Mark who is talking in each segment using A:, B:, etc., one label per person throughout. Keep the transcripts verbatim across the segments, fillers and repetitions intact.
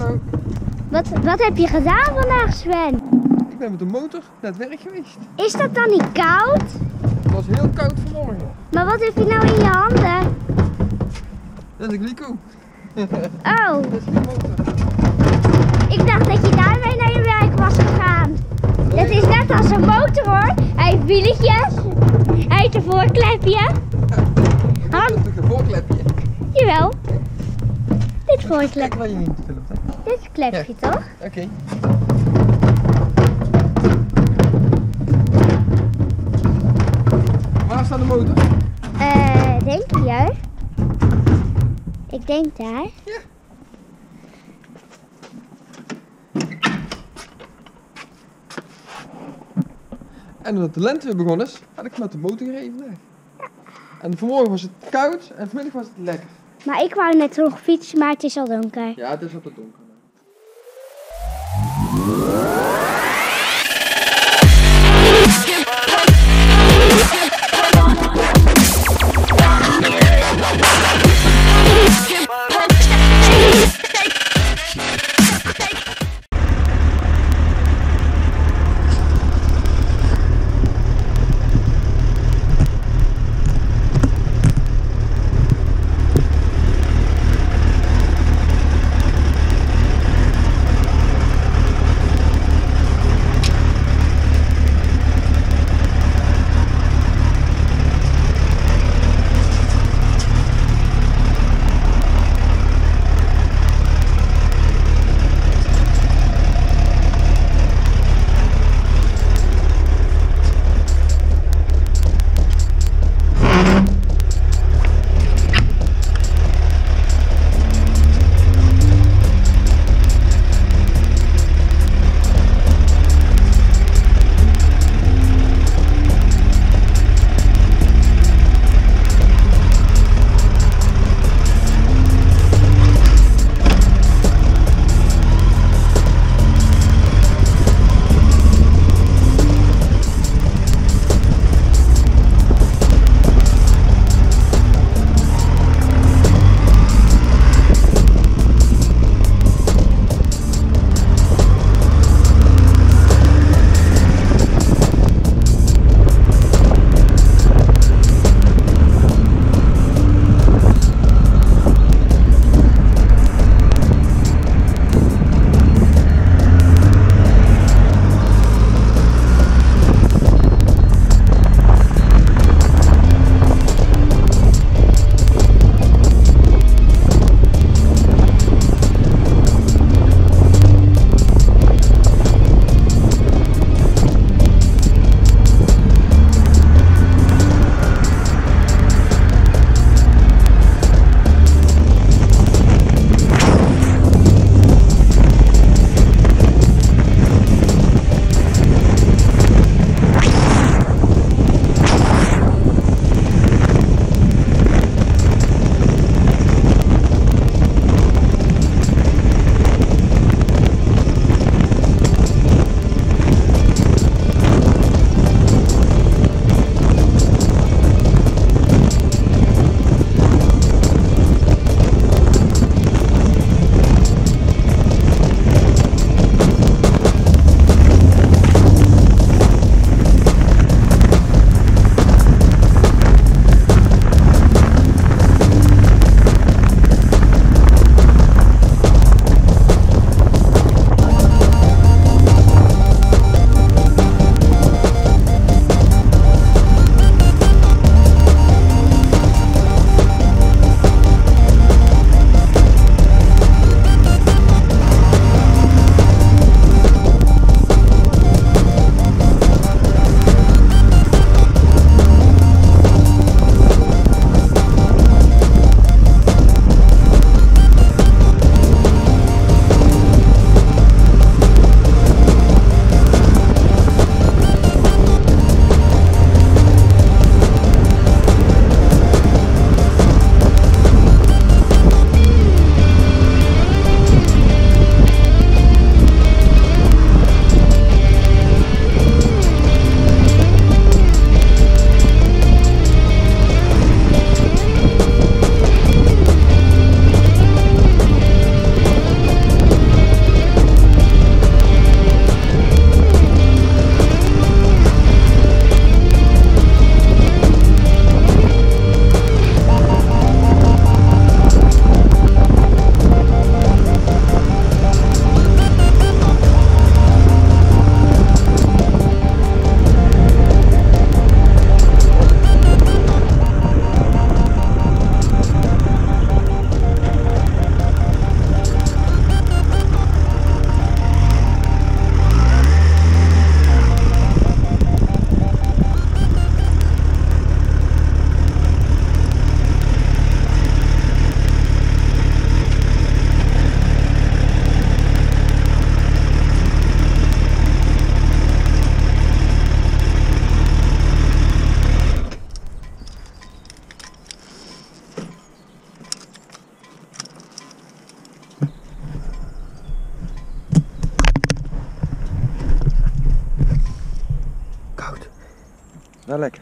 A: Hallo.
B: Wat, wat heb je gedaan vandaag, Sven?
A: Ik ben met de motor naar het werk geweest.
B: Is dat dan niet koud?
A: Het was heel koud vanmorgen.
B: Maar wat heb je nou in je handen?
A: Dat is een glico.
B: Oh,
A: Dat is geen motor.
B: ik dacht dat je daarmee naar je werk was gegaan. Het is net als een motor hoor. Hij heeft wieletjes. Hij heeft een voorklepje.
A: Dat is toch een voorklepje?
B: Jawel. Dit
A: Kijk
B: voorklepje.
A: waar je niet filmt, hè?
B: Dit klepje
A: Ja.
B: toch?
A: Oké. Okay. Waar staat de motor?
B: Eh, denk je? Ik denk daar.
A: Ja. En omdat de lente weer begonnen is, had ik met de motor gereden vandaag. En vanmorgen was het koud en vanmiddag was het lekker.
B: Maar ik wou net nog fietsen, maar het is al donker.
A: Ja, het is wat te donker.
C: Wel lekker.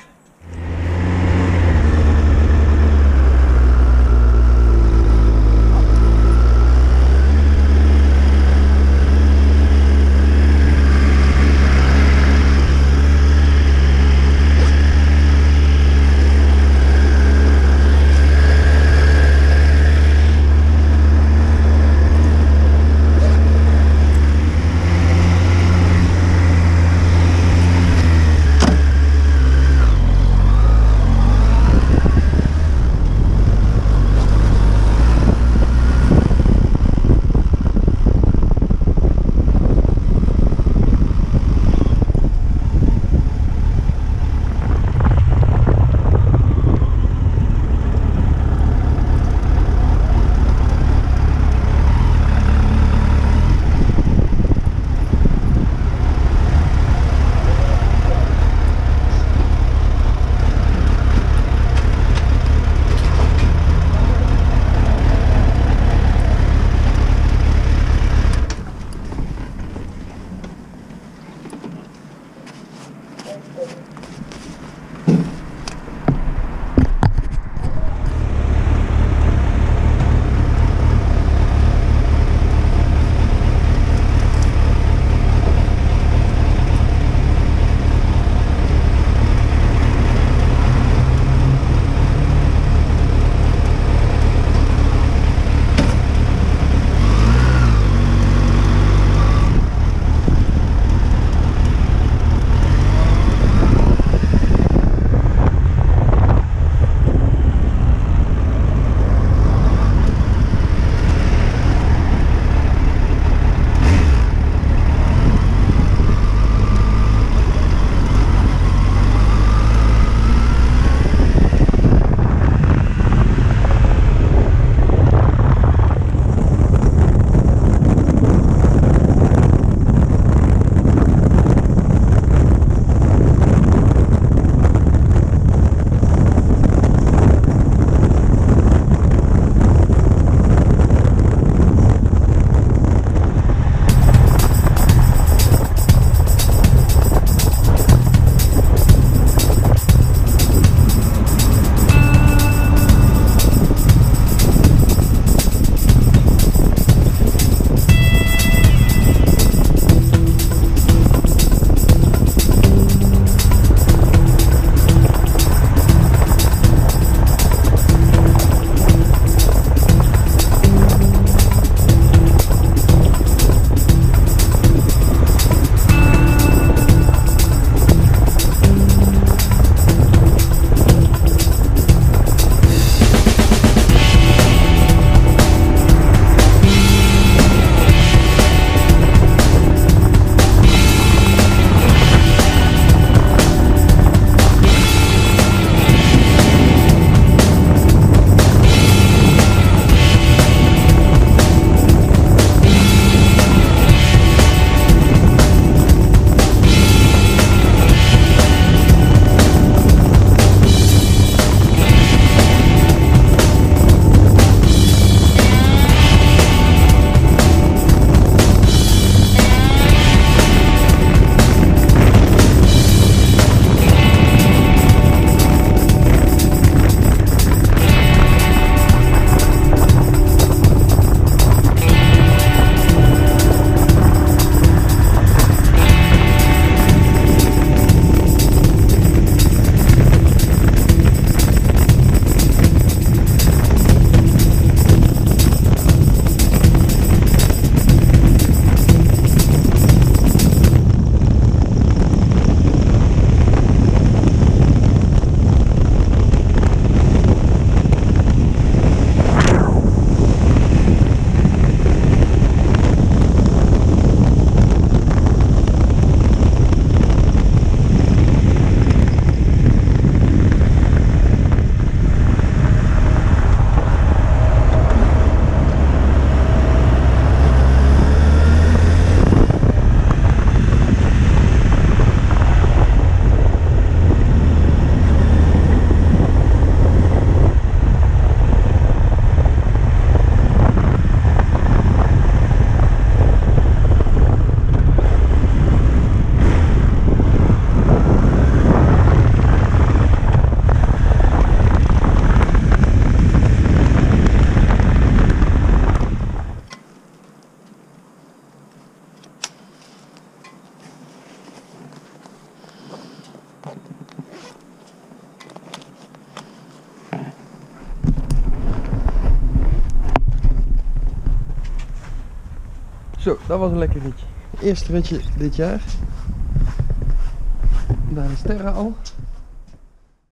A: Zo, dat was een lekker ritje. Eerste ritje dit jaar. Daar is Terra al.